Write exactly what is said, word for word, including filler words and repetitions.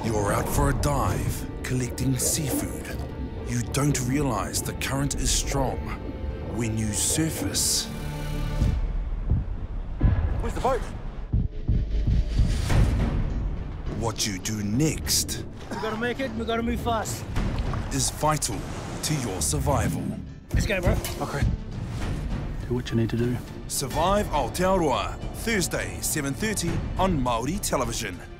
You're out for a dive, collecting seafood. You don't realize the current is strong. When you surface... Where's the boat? What you do next... We gotta make it, we gotta move fast. ...is vital to your survival. Let's go, bro. Okay. Do what you need to do. Survive Aotearoa, Thursday, seven thirty on Māori television.